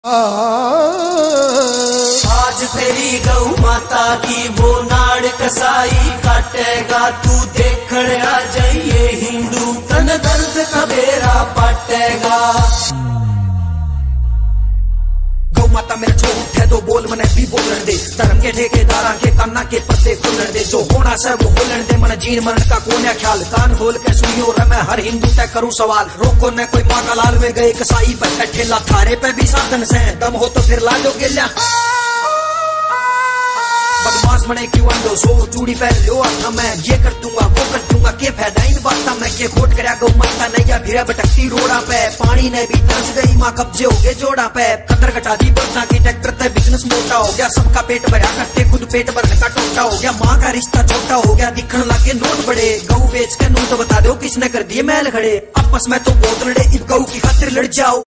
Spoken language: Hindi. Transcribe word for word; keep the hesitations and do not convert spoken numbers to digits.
आज तेरी गौ माता की वो नाड़ कसाई काटेगा, तू देखण आ जाइए हिंदू तन दर्द का बेरा पाटेगा। गौ माता मेरा जो उठे तो बोल मने भी बोलन दे, धर्म के ठेकेदारा के काना के पत्ते खोलन दे, जो होना सर वो बोलन दे, मन जीन मरण का कोने ख्याल। कान खोल के सुनियो रे मैं हर हिंदू तय करूं सवाल, रोको ने कोई माँ का लाल में गए कसाई पर ठेला, थारे पे भी साधन से दम हो तो फिर ला दो गिल्ला। बदमाश बने क्यों अंधो सो चूड़ी पहन लो आता मैं, ये कर दूंगा वो कर दूंगा के फायदा इन बाता मैं, के खोट करया गौ माता नैया फिर भटकती रोड़ा पे, पानी ने भी तरस गई माँ कब्जे हो गए जोड़ा पे, कतर कटा दी बरसा की ट्रैक्टर ते बिजनेस मोटा हो गया, सबका पेट भरा करते खुद पेट भरने का टोटा हो गया, माँ का रिश्ता छोटा हो गया दिखने लगे नोट बड़े, गऊ बेच के नोट बता दो किसने कर दिए मैल खड़े, आपस में तो बहुत लड़े इब गऊ की खातिर लड़ जाओ।